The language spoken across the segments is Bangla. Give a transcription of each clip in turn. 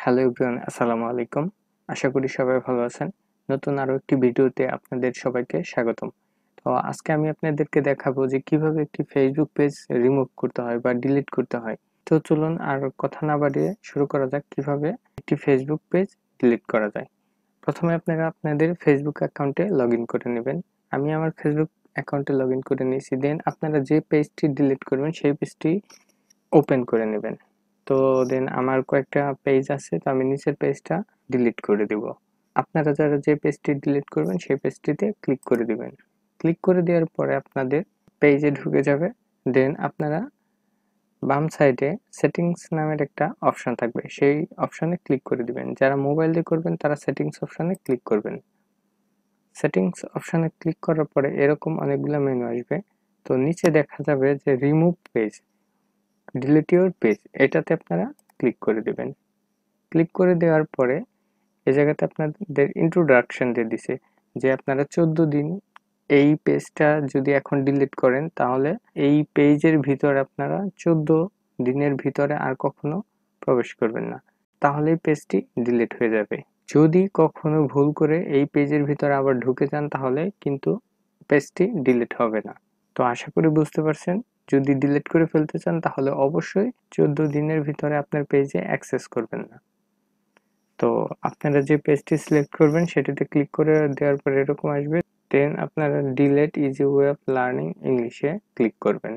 হ্যালো এভরিওয়ান, আসসালামু আলাইকুম। আশা করি সবাই ভালো আছেন। নতুন আরো একটি ভিডিওতে আপনাদের সবাইকে স্বাগতম। তো আজকে আমি আপনাদেরকে দেখাবো যে কিভাবে একটি ফেসবুক পেজ রিমুভ করতে হয় বা ডিলিট করতে হয়। তো চলুন আর কথা না বাড়িয়ে শুরু করা যাক কিভাবে একটি ফেসবুক পেজ ডিলিট করা যায়। প্রথমে আপনারা আপনাদের ফেসবুক অ্যাকাউন্টে লগইন করে নেবেন। আমি আমার ফেসবুক অ্যাকাউন্টে লগইন করে নিয়েছি। দেন আপনারা যে পেজটি ডিলিট করবেন সেই পেজটি ওপেন করে নেবেন। তো দেন আমার কয়েকটা পেজ আছে, তো আমি নিচের পেজটা ডিলিট করে দিব। আপনারা যারা যে পেজটি ডিলিট করবেন সেই পেজটিতে ক্লিক করে দিবেন। ক্লিক করে দেওয়ার পরে আপনাদের পেজে ঢুকে যাবে। দেন আপনারা বাম সাইডে সেটিংস নামের একটা অপশন থাকবে, সেই অপশনে ক্লিক করে দিবেন। যারা মোবাইল দিয়ে করবেন তারা সেটিংস অপশনে ক্লিক করবেন। সেটিংস অপশনে ক্লিক করার পরে এরকম অনেকগুলো মেনু আসবে। তো নিচে দেখা যাবে যে remove page, delete your page, এটাতে আপনারা ক্লিক করে দিবেন। ক্লিক করে দেওয়ার পরে এই জায়গাতে আপনাদের ইন্ট্রোডাকশন দিয়ে দিছে যে আপনারা 14 দিন এই পেজটা যদি এখন ডিলিট করেন তাহলে এই পেজের ভিতরে আপনারা 14 দিনের ভিতরে আর কখনো প্রবেশ করবেন না, তাহলে এই পেজটি ডিলিট হয়ে যাবে। যদি কখনো ভুল করে এই পেজের ভিতরে আবার ঢুকে যান তাহলে কিন্তু পেজটি ডিলিট হবে না। তো আশা করি বুঝতে পারছেন। যদি ডিলিট করে ফেলতে চান তাহলে অবশ্যই 14 দিনের ভিতরে আপনার পেজে অ্যাক্সেস করবেন না। তো আপনারা যে পেজটি সিলেক্ট করবেন সেটিতে ক্লিক করে দেওয়ার পর এরকম আসবে। দেন আপনারা delete easy way of learning ইংলিশে ক্লিক করবেন।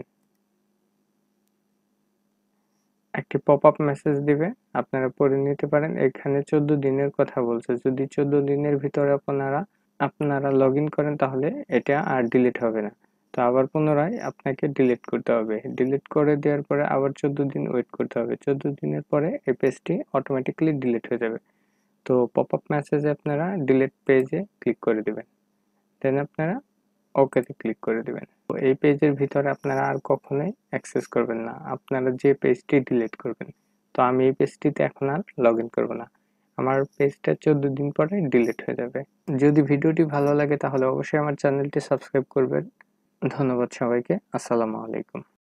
একটি পপআপ মেসেজ দিবে, আপনারা পড়ে নিতে পারেন। এখানে 14 দিনের কথা বলছে। যদি 14 দিনের ভিতরে আপনারা লগ ইন করেন তাহলে এটা আর ডিলিট হবে না। তো আবার পুনরায় আপনাকে ডিলিট করতে হবে। ডিলিট করে দেওয়ার পরে আবার 14 দিন ওয়েট করতে হবে। 14 দিনের পরে এই পেজটি অটোমেটিক্যালি ডিলিট হয়ে যাবে। তো পপআপ মেসেজে আপনারা ডিলিট পেজে ক্লিক করে দিবেন। দেন আপনারা ওকেতে ক্লিক করে দিবেন। তো এই পেজের ভিতরে আপনারা আর কখনোই অ্যাক্সেস করবেন না, আপনারা যে পেজটি ডিলিট করবেন। তো আমি এই পেজটিতে এখন আর লগ ইন করবো না, আমার পেজটা 14 দিন পরে ডিলিট হয়ে যাবে। যদি ভিডিওটি ভালো লাগে তাহলে অবশ্যই আমার চ্যানেলটি সাবস্ক্রাইব করবেন। ধন্যবাদ সবাইকে। আসসালামু আলাইকুম।